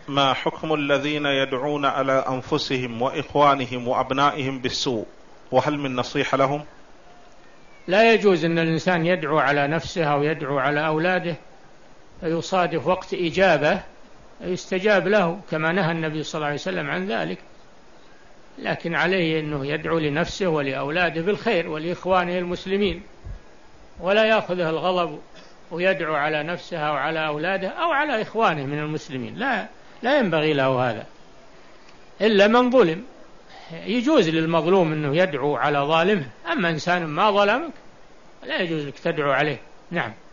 ما حكم الذين يدعون على أنفسهم وإخوانهم وأبنائهم بالسوء، وهل من نصيحة لهم؟ لا يجوز أن الإنسان يدعو على نفسه أو يدعو على أولاده فيصادف وقت إجابة يستجاب له، كما نهى النبي صلى الله عليه وسلم عن ذلك. لكن عليه أنه يدعو لنفسه ولأولاده بالخير ولإخوانه المسلمين، ولا يأخذه الغضب ويدعو على نفسه أو على أولاده أو على إخوانه من المسلمين. لا ينبغي له هذا إلا من ظلم. يجوز للمظلوم أنه يدعو على ظالمه، أما إنسان ما ظلمك لا يجوز لك تدعو عليه. نعم.